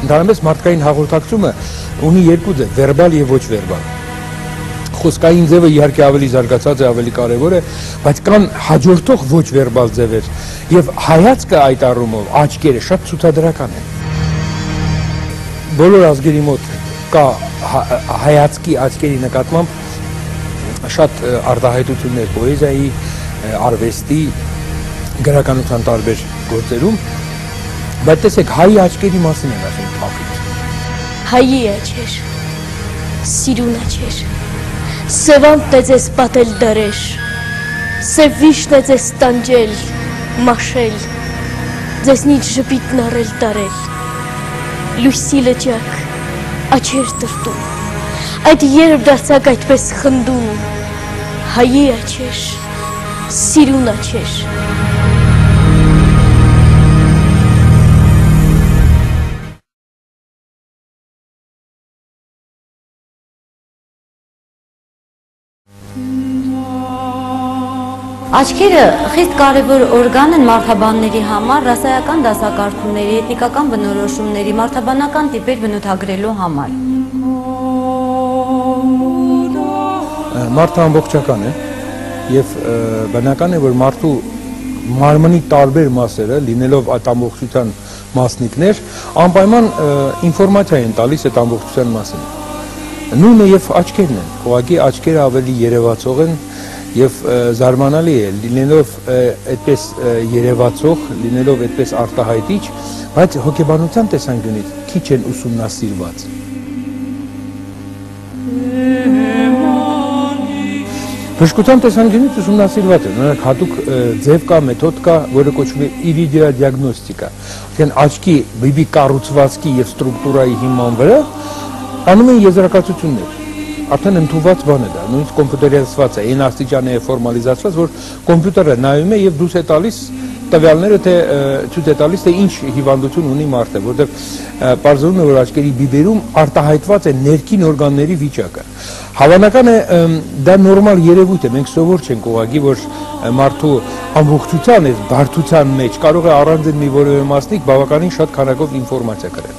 Ընդհանրապես մարդկային հաղորդակցումը ունի երկու ձև, վերբալ եւ ոչ վերբալ։ Խոսքային ձևը իհարկե ավելի զարգացած է, ավելի կարևոր է, բայց կան հաջորդող ոչ վերբալ ձևեր եւ հայացքը այդ առումով աչքերը շատ ցուցադրական են։ Բոլոր ազգերի մոտ կա հայացքի աչքերի նկատմամբ շատ արտահայտություններ պոեզիայի, արվեստի, գրականության տարբեր գործերում, բայց տեսեք, հայի աչքերի մասին են ասում փափիք։ Հայի աչքեր, սիրուն աչքեր, սևանտ է ձեզ պատել դարեր, սև վիշտ է ձեզ տանջել, մաշել, ձեզնից ժպիտն առել տարել, լույսի լճակ, աչքեր տրտում, այդ երբ դարձակ այդպես խնդում, հայի աչքեր, սիրուն աչքեր։ Աչքերը խիստ կարևոր օրգան են մարդաբանների համար, ռասայական դասակարգումների, էթնիկական բնորոշումների, մարդաբանական տիպեր բնութագրելու համար։ Մարդը ամբողջական է եւ բնական է, որ մարդու մարմնի տարբեր մասերը, լինելով այդ ամբողջության մասնիկներ, անպայման ինֆորմացիա են տալիս այդ ամբողջության մասին։ Նույնը եւ աչքերն են, ուղղակի աչքերը ավելի երևացող են եւ զարմանալի է, լինելով այդպես երևացող, լինելով այդպես արտահայտիչ, բայց հոգեբանության տեսանկյունից քիչ են ուսումնասիրված։ Բժշկության տեսանկյունից ուսումնասիրված է, օրինակ հատուկ ձև կա, մեթոդ կա, որը կոչվում է իրիդիոդիագնոստիկա, այսինքն աչքի բիբի կառուցվածքի եւ ստրուկտուրայի հիման վրա անում են եզրակացություններ։ Արդեն ընդունված բան է դա, նույնիսկ կոմպյուտերիզացված է, այն աստիճան է ֆորմալիզացված, որ կոմպյուտերը նայում է եւ դուրս է տալիս տվյալները, թե ցույց է տալիս, թե ինչ հիվանդություն ունի մարդը, որտեղ պարզվում է, որ աչքերի բիբերում արտահայտված է ներքին օրգանների վիճակը։ Հավանական է դա նորմալ երևույթ է, մենք սովոր չենք ուղղակի, որ մարդու ամբողջության այս բարդության մեջ կարող է առանձին մի որևէ մասնիկ բավականին շատ քանակով ինֆորմացիա կրել։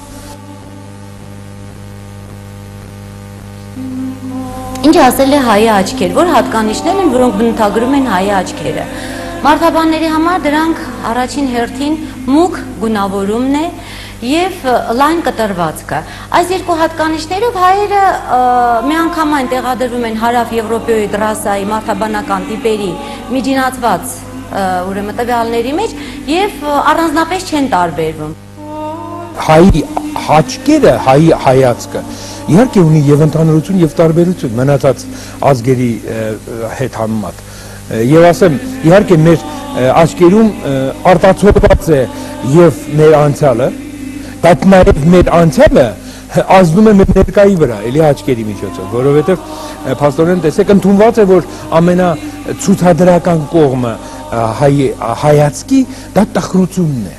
Ինչ ասել է հայի աչքեր, որ հատկանիշներ են, որոնք բնութագրում են հայի աչքերը։ Մարդաբանների համար դրանք առաջին հերթին մուգ գունավորումն է եւ լայն կտրվածքը։ Այս երկու հատկանիշներով հայերը միանգամայն տեղադրվում են հարավ Եվրոպոյի ռասայի մարդաբանական տիպերի միջինացված ուրեմն տվյալների մեջ եւ առանձնապես չեն տարբերվում։ Հայի աչքերը, հայի հայացքը իհարկե ունի եւ ընդհանրություն եւ տարբերություն մնացած ազգերի հետ համեմատ։ Եվ ասեմ, իհարկե մեր աչքերում արտացոլված է եւ մեր անցյալը, բայց նաեւ մեր անցյալը ազդում է մեր ներկայի վրա, էլի աչքերի միջոցով, որովհետեւ փաստորեն տեսեք ընդունված է, որ ամենացուցադրական կողմը հայացքի դա տխրությունն է։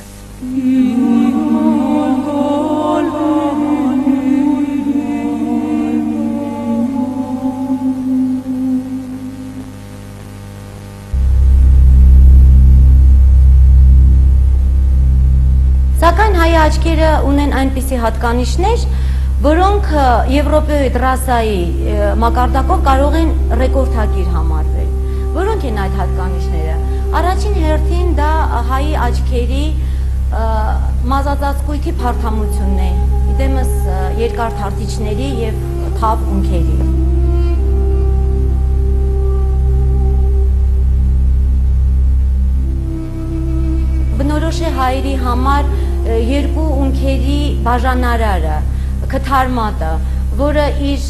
Սակայն հայի աչքերը ունեն այնպիսի հատկանիշներ, որոնք Եվրոպոյի ռասայի մակարդակով կարող են ռեկորդակիր համարվել։ Որոնք են այդ հատկանիշները։ Առաջին հերթին դա հայի աչքերի մազածածկույթի փարթամությունն է, իդեմս երկար թարթիչների եւ թավ ունքերի։ Բնորոշ է հայերի համար երկու ունքերի բաժանարարը, քթարմատը, որը իր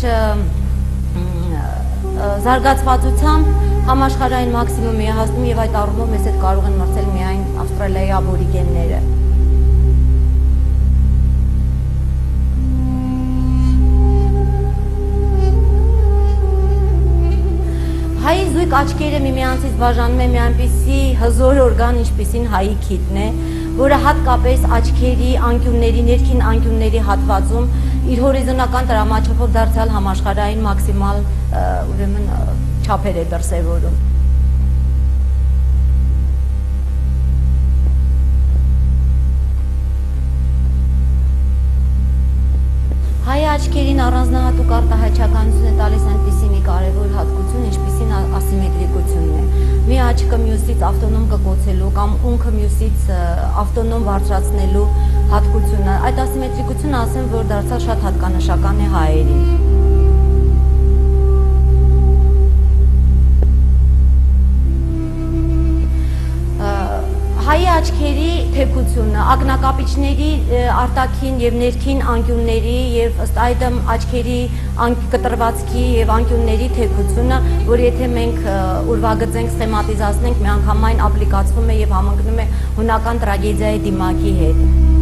զարգացվածությամբ համաշխարհային մաքսիմումի է հասնում եւ այդ առումով մեզ հետ կարող են մրցել միայն Ավստրալիայի աբորիգենները։ Հայի զույգ աչքերը միմյանցից բաժանում է մի այնպիսի հզոր օրգան, ինչպիսին հայի քիթն է, որը հատկապես աչքերի անկյունների, ներքին անկյունների հատվածում իր հորիզոնական տրամաչափով դարձյալ համաշխարհային մաքսիմալ ուրեմն չափեր է դրսևորում։ առանձնահատուկ արտահայտչականություն է տալիս այնպիսի մի կարևոր հատկություն, ինչպիսին ասիմետրիկությունն է։ Մի աչքը մյուսից ավտոնոմ կկոչելու կամ ունքը մյուսից ավտոնոմ բարձրացնելու հատկությունը։ Այդ ասիմետրիկությունը ասեմ, որ դարձավ շատ հատկանշական է հայերին։ Հայի աչքերի թեքությունը, ակնակապիչների արտաքին եւ ներքին անկյունների եւ ըստ այդմ աչքերի կտրվածքի եւ անկյունների թեքությունը, որ եթե մենք ուրվագծենք, սխեմատիզացնենք, միանգամայն ապլիկացվում է եւ համընկնում է հունական տրագեդիայի դիմակի հետ։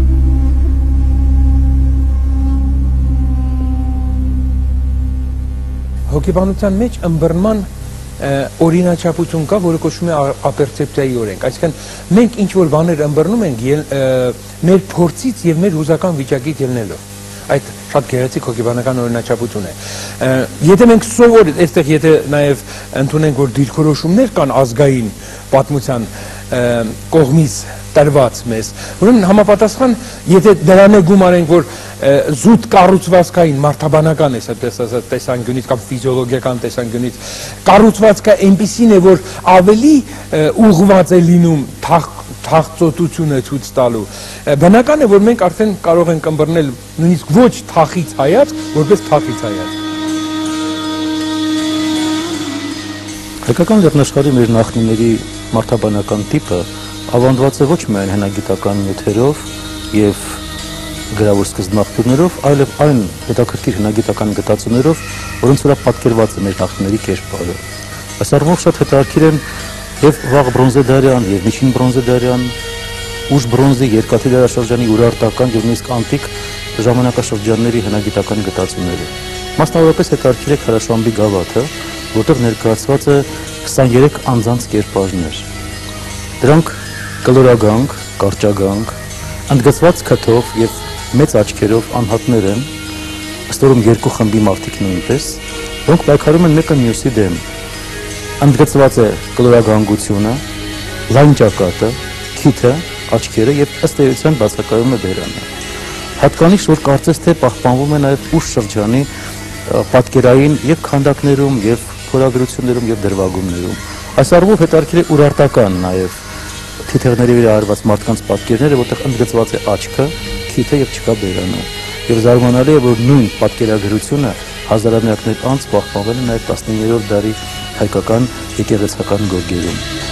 Հոգեբանության մեջ ըմբռնման օրինաչափություն կա, որը կոչվում է ապերցեպցիայի օրենք։ Այսինքն մենք ինչ որ բաներ ըմբռնում ենք մեր փորձից եւ մեր հուզական վիճակից ելնելով։ Այդ շատ գեղեցիկ հոգեբանական օրինաչափություն է։ Եթե մենք սովորել, այստեղ եթե նաեւ ընդունենք, որ դիրքորոշումներ կան ազգային պատմության կողմից տրված մեզ, ուրեմն համապատասխան, եթե դրան է գումարենք, որ զուտ կառուցվածքային մարդաբանական տեսանկյունից կամ ֆիզիոլոգիական տեսանկյունից կառուցվածքը այնպիսին է, որ ավելի ուղղված է լինում թախծոտությունը ցույց տալու, բնական է, որ մենք արդեն կարող ենք ըմբռնել նույնիսկ ոչ թախից հայացք, որպես թախից հայացք։ Հայկական լեռնաշխարհի մեր նախնիների մարդաբանական տիպը ավանդված է ոչ միայն հնագիտական նյութերով եւ գրավոր սկզբնաղբյուրներով, այլև այն հետաքրքիր հնագիտական գտածություններով, որոնց վրա պատկերված է մեր նախնիների կերպարը։ Այս առումով շատ հետաքրքիր են եւ վաղ բրոնզեդարյան եւ միջին բրոնզեդարյան, ուշ բրոնզի երկաթի դարաշրջանի ուրարտական եւ նույնիսկ անտիկ ժամանակաշրջանների հնագիտական գտածությունները։ Մասնավորապես հետաքրքիր է Քարաշամբի գավաթը, որտեղ ներկայացված է 23 անձանց կերպարներ։ Դրանք կլորագանք, կարճագանք, ընդգծված քթով եւ մեծ աչքերով անհատներ են, ըստորում երկու խմբի մարդիկ նույնպես, որոնք պայքարում են մեկը մյուսի դեմ։ Ընդգծված է կլորագանգությունը, լայն ճակատը, քիթը, աչքերը եւ ըստ էության բացակայում է բերանը։ Հատկանիշ, որ կարծես թե պահպանվում է նաեւ ուշ շրջանի պատկերային եւ քանդակներում եւ փորագրություններում եւ դրվագումներում։ Այս առումով հետաքրքիր է ուրարտական նաեւ թիթեղների վրա արված մարդկանց պատկերները, որտեղ ընդգծված է աչքը, քիթը եւ չկա բերանը։ Եվ զարմանալի է, որ նույն պատկերագրությունը հազարամյակներ անց պահպանվել է նաեւ 19-րդ դարի հայկական եկեղեցական գորգերում։